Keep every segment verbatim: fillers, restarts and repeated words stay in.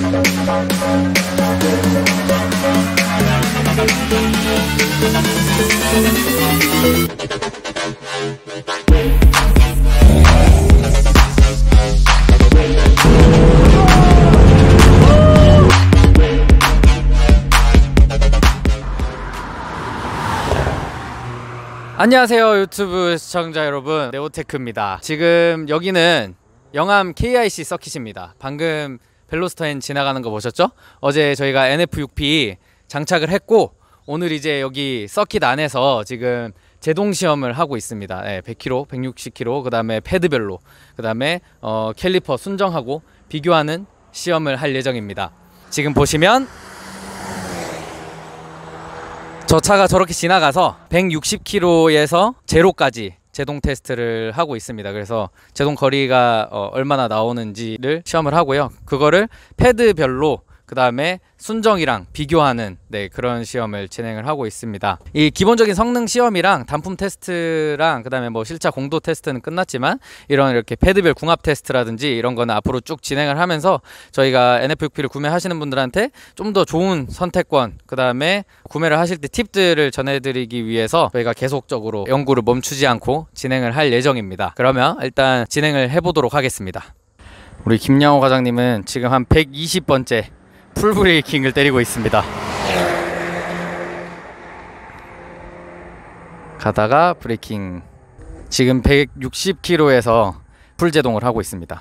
안녕하세요 유튜브 시청자 여러분, 네오테크입니다. 지금 여기는 영암 케이아이씨 서킷입니다. 방금 벨로스터엔 지나가는 거 보셨죠? 어제 저희가 엔에프 육 피 장착을 했고 오늘 이제 여기 서킷 안에서 지금 제동 시험을 하고 있습니다. 네, 백 킬로미터, 백육십 킬로미터, 그 다음에 패드별로, 그 다음에 어, 캘리퍼 순정하고 비교하는 시험을 할 예정입니다. 지금 보시면 저 차가 저렇게 지나가서 백육십 킬로미터에서 제로까지 제동 테스트를 하고 있습니다. 그래서 제동 거리가 어, 얼마나 나오는지를 시험을 하고요. 그거를 패드별로 그 다음에 순정이랑 비교하는 네, 그런 시험을 진행을 하고 있습니다. 이 기본적인 성능 시험이랑 단품 테스트랑 그 다음에 뭐 실차 공도 테스트는 끝났지만 이런 이렇게 패드별 궁합 테스트라든지 이런 거는 앞으로 쭉 진행을 하면서 저희가 엔에프 육 피를 구매하시는 분들한테 좀 더 좋은 선택권, 그 다음에 구매를 하실 때 팁들을 전해드리기 위해서 저희가 계속적으로 연구를 멈추지 않고 진행을 할 예정입니다. 그러면 일단 진행을 해보도록 하겠습니다. 우리 김양호 과장님은 지금 한 백이십 번째 풀브레이킹을 때리고 있습니다. 가다가 브레이킹. 지금 백육십 킬로미터에서 풀제동을 하고 있습니다.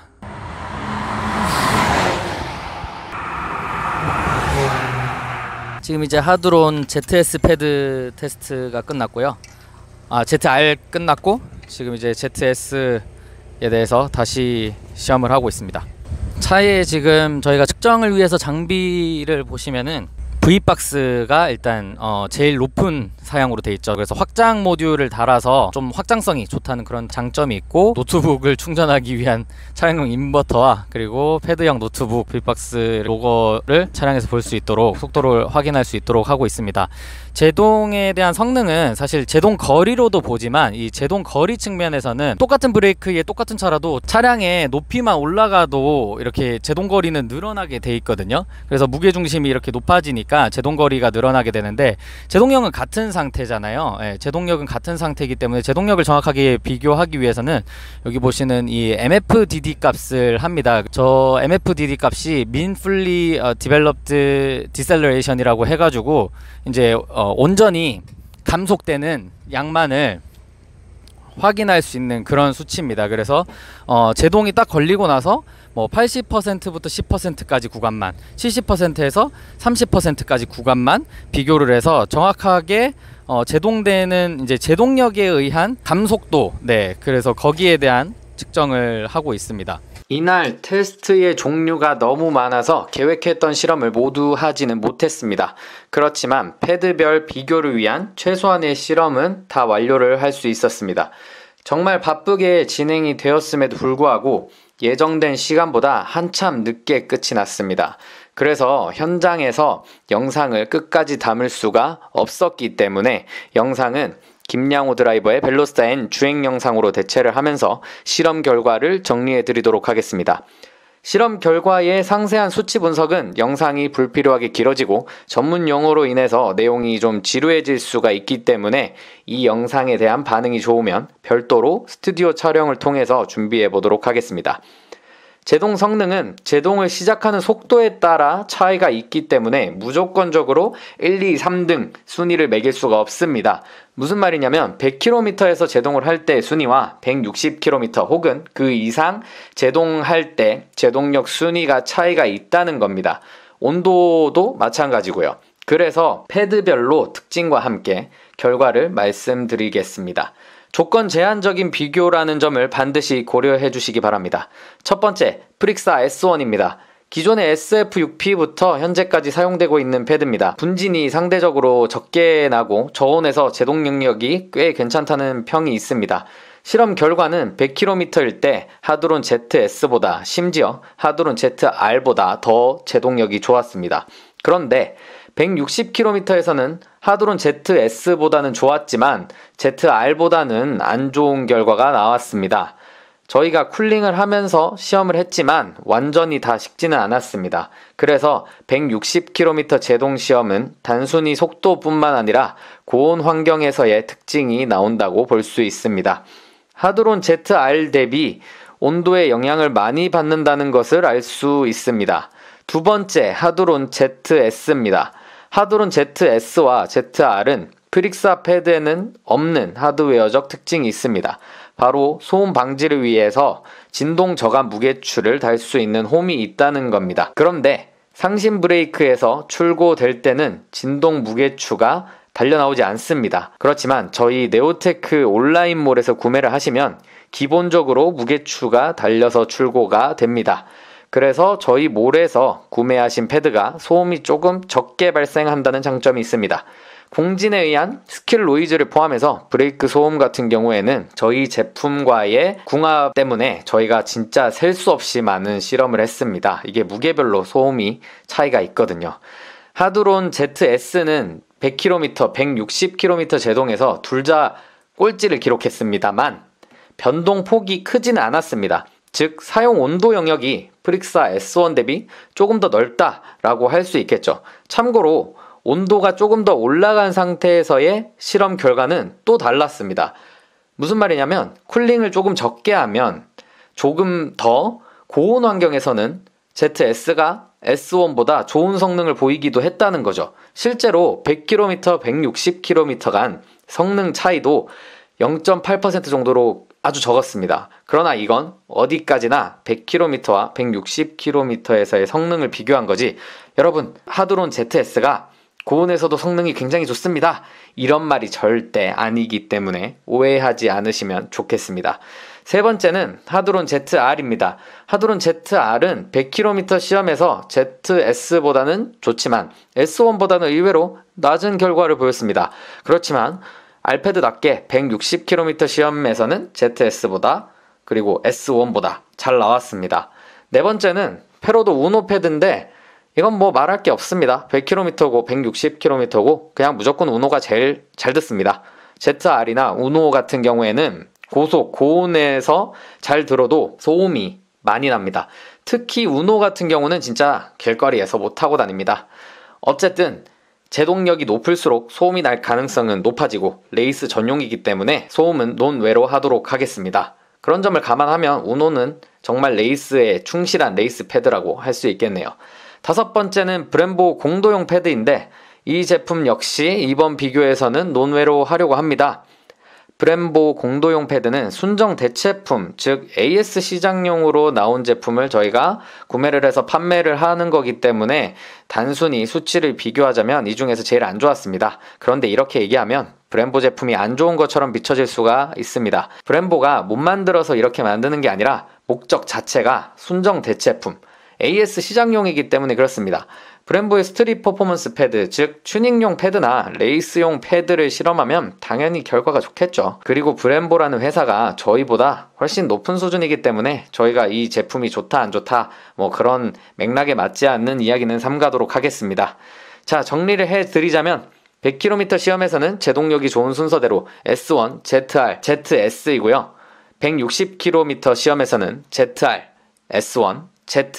지금 이제 하드론 제트에스 패드 테스트가 끝났고요. 아, 제트알 끝났고 지금 이제 제트에스에 대해서 다시 시험을 하고 있습니다. 차에 지금 저희가 측정을 위해서 장비를 보시면은 V박스가 일단 어 제일 높은 사양으로 돼 있죠. 그래서 확장 모듈을 달아서 좀 확장성이 좋다는 그런 장점이 있고, 노트북을 충전하기 위한 차량용 인버터와 그리고 패드형 노트북 V박스 로고를 차량에서 볼 수 있도록 속도를 확인할 수 있도록 하고 있습니다. 제동에 대한 성능은 사실 제동 거리로도 보지만 이 제동 거리 측면에서는 똑같은 브레이크에 똑같은 차라도 차량의 높이만 올라가도 이렇게 제동 거리는 늘어나게 돼 있거든요. 그래서 무게중심이 이렇게 높아지니까 제동 거리가 늘어나게 되는데, 제동력은 같은 상태잖아요. 예, 제동력은 같은 상태이기 때문에 제동력을 정확하게 비교하기 위해서는 여기 보시는 이 엠에프디디 값을 합니다. 저 엠에프디디 값이 Mean Fully Developed Deceleration 이라고 해가지고 이제 어, 온전히 감속되는 양만을 확인할 수 있는 그런 수치입니다. 그래서 어, 제동이 딱 걸리고 나서 뭐 팔십 퍼센트부터 십 퍼센트까지 구간만, 칠십 퍼센트에서 삼십 퍼센트까지 구간만 비교를 해서 정확하게 어, 제동되는 이제 제동력에 의한 감속도, 네, 그래서 거기에 대한 측정을 하고 있습니다. 이날 테스트의 종류가 너무 많아서 계획했던 실험을 모두 하지는 못했습니다. 그렇지만 패드별 비교를 위한 최소한의 실험은 다 완료를 할 수 있었습니다. 정말 바쁘게 진행이 되었음에도 불구하고 예정된 시간보다 한참 늦게 끝이 났습니다. 그래서 현장에서 영상을 끝까지 담을 수가 없었기 때문에 영상은 김양호 드라이버의 벨로스터엔 주행 영상으로 대체를 하면서 실험 결과를 정리해 드리도록 하겠습니다. 실험 결과의 상세한 수치 분석은 영상이 불필요하게 길어지고 전문 용어로 인해서 내용이 좀 지루해질 수가 있기 때문에 이 영상에 대한 반응이 좋으면 별도로 스튜디오 촬영을 통해서 준비해 보도록 하겠습니다. 제동 성능은 제동을 시작하는 속도에 따라 차이가 있기 때문에 무조건적으로 일, 이, 삼 등 순위를 매길 수가 없습니다. 무슨 말이냐면 백 킬로미터에서 제동을 할 때 순위와 백육십 킬로미터 혹은 그 이상 제동할 때 제동력 순위가 차이가 있다는 겁니다. 온도도 마찬가지고요. 그래서 패드별로 특징과 함께 결과를 말씀드리겠습니다. 조건 제한적인 비교라는 점을 반드시 고려해 주시기 바랍니다. 첫 번째, 프릭사 에스 원입니다. 기존의 에스에프 육 피부터 현재까지 사용되고 있는 패드입니다. 분진이 상대적으로 적게 나고 저온에서 제동 능력이 꽤 괜찮다는 평이 있습니다. 실험 결과는 백 킬로미터일 때 하드론 제트에스보다 심지어 하드론 제트알보다 더 제동력이 좋았습니다. 그런데 백육십 킬로미터에서는 하드론 제트에스보다는 좋았지만 제트알보다는 안 좋은 결과가 나왔습니다. 저희가 쿨링을 하면서 시험을 했지만 완전히 다 식지는 않았습니다. 그래서 백육십 킬로미터 제동 시험은 단순히 속도뿐만 아니라 고온 환경에서의 특징이 나온다고 볼 수 있습니다. 하드론 제트알 대비 온도에 영향을 많이 받는다는 것을 알 수 있습니다. 두 번째, 하드론 제트에스입니다. 하드론 제트에스와 제트알은 프릭사 패드에는 없는 하드웨어적 특징이 있습니다. 바로 소음 방지를 위해서 진동 저감 무게추를 달 수 있는 홈이 있다는 겁니다. 그런데 상신 브레이크에서 출고될 때는 진동 무게추가 달려 나오지 않습니다. 그렇지만 저희 네오테크 온라인몰에서 구매를 하시면 기본적으로 무게추가 달려서 출고가 됩니다. 그래서 저희 몰에서 구매하신 패드가 소음이 조금 적게 발생한다는 장점이 있습니다. 공진에 의한 스킬 노이즈를 포함해서 브레이크 소음 같은 경우에는 저희 제품과의 궁합 때문에 저희가 진짜 셀 수 없이 많은 실험을 했습니다. 이게 무게별로 소음이 차이가 있거든요. 하드론 제트에스는 백 킬로미터, 백육십 킬로미터 제동에서 둘 다 꼴찌를 기록했습니다만 변동폭이 크지는 않았습니다. 즉 사용 온도 영역이 프릭사 에스원 대비 조금 더 넓다라고 할 수 있겠죠. 참고로 온도가 조금 더 올라간 상태에서의 실험 결과는 또 달랐습니다. 무슨 말이냐면 쿨링을 조금 적게 하면 조금 더 고온 환경에서는 제트에스가 에스원보다 좋은 성능을 보이기도 했다는 거죠. 실제로 백 킬로미터, 백육십 킬로미터 간 성능 차이도 영 점 팔 퍼센트 정도로 아주 적었습니다. 그러나 이건 어디까지나 백 킬로미터와 백육십 킬로미터에서의 성능을 비교한 거지, 여러분 하드론 제트에스가 고온에서도 성능이 굉장히 좋습니다, 이런 말이 절대 아니기 때문에 오해하지 않으시면 좋겠습니다. 세 번째는 하드론 제트알입니다. 하드론 제트알은 백 킬로미터 시험에서 제트에스보다는 좋지만 에스원보다는 의외로 낮은 결과를 보였습니다. 그렇지만 알패드답게 백육십 킬로미터 시험에서는 제트에스보다 그리고 에스원보다 잘 나왔습니다. 네 번째는 페로도 우노 패드인데 이건 뭐 말할 게 없습니다. 백 킬로미터고 백육십 킬로미터고 그냥 무조건 우노가 제일 잘 듣습니다. 제트알이나 우노 같은 경우에는 고속, 고온에서 잘 들어도 소음이 많이 납니다. 특히 우노 같은 경우는 진짜 길거리에서 못 타고 다닙니다. 어쨌든 제동력이 높을수록 소음이 날 가능성은 높아지고 레이스 전용이기 때문에 소음은 논외로 하도록 하겠습니다. 그런 점을 감안하면 우노는 정말 레이스에 충실한 레이스 패드라고 할 수 있겠네요. 다섯 번째는 브렘보 공도용 패드인데 이 제품 역시 이번 비교에서는 논외로 하려고 합니다. 브렘보 공도용 패드는 순정 대체품, 즉 에이에스 시장용으로 나온 제품을 저희가 구매를 해서 판매를 하는 거기 때문에 단순히 수치를 비교하자면 이 중에서 제일 안 좋았습니다. 그런데 이렇게 얘기하면 브렘보 제품이 안 좋은 것처럼 비춰질 수가 있습니다. 브렘보가 못 만들어서 이렇게 만드는 게 아니라 목적 자체가 순정 대체품, 에이에스 시장용이기 때문에 그렇습니다. 브렘보의 스트릿 퍼포먼스 패드, 즉 튜닝용 패드나 레이스용 패드를 실험하면 당연히 결과가 좋겠죠. 그리고 브렘보라는 회사가 저희보다 훨씬 높은 수준이기 때문에 저희가 이 제품이 좋다 안 좋다 뭐 그런 맥락에 맞지 않는 이야기는 삼가도록 하겠습니다. 자, 정리를 해드리자면 백 킬로미터 시험에서는 제동력이 좋은 순서대로 에스원, 제트알, 제트에스이고요. 백육십 킬로미터 시험에서는 제트알, 에스원,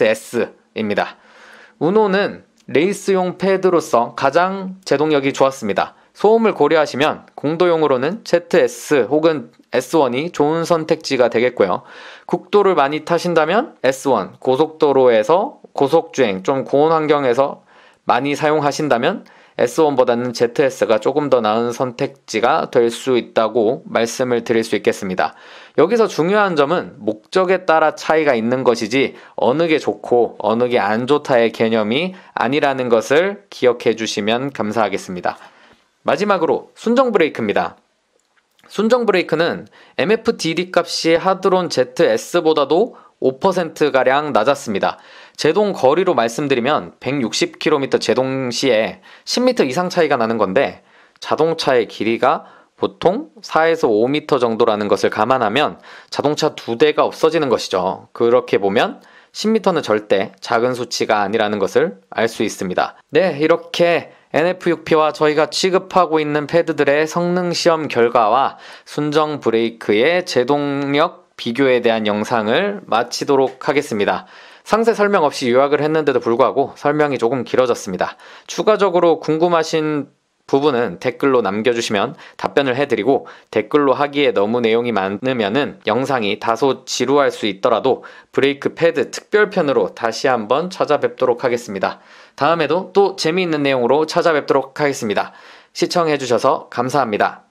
제트에스입니다. 우노는 레이스용 패드로서 가장 제동력이 좋았습니다. 소음을 고려하시면 공도용으로는 제트에스 혹은 에스원이 좋은 선택지가 되겠고요. 국도를 많이 타신다면 에스원, 고속도로에서 고속주행, 좀 고온 환경에서 많이 사용하신다면 에스원보다는 제트에스가 조금 더 나은 선택지가 될 수 있다고 말씀을 드릴 수 있겠습니다. 여기서 중요한 점은 목적에 따라 차이가 있는 것이지 어느 게 좋고 어느 게 안 좋다의 개념이 아니라는 것을 기억해 주시면 감사하겠습니다. 마지막으로 순정 브레이크입니다. 순정 브레이크는 엠에프디디 값이 하드론 제트에스보다도 오 퍼센트가량 낮았습니다. 제동 거리로 말씀드리면 백육십 킬로미터 제동 시에 십 미터 이상 차이가 나는 건데 자동차의 길이가 보통 사에서 오 미터 정도라는 것을 감안하면 자동차 두 대가 없어지는 것이죠. 그렇게 보면 십 미터는 절대 작은 수치가 아니라는 것을 알 수 있습니다. 네, 이렇게 엔에프육피와 저희가 취급하고 있는 패드들의 성능 시험 결과와 순정 브레이크의 제동력 비교에 대한 영상을 마치도록 하겠습니다. 상세 설명 없이 요약을 했는데도 불구하고 설명이 조금 길어졌습니다. 추가적으로 궁금하신 부분은 댓글로 남겨주시면 답변을 해드리고, 댓글로 하기에 너무 내용이 많으면은 영상이 다소 지루할 수 있더라도 브레이크 패드 특별편으로 다시 한번 찾아뵙도록 하겠습니다. 다음에도 또 재미있는 내용으로 찾아뵙도록 하겠습니다. 시청해주셔서 감사합니다.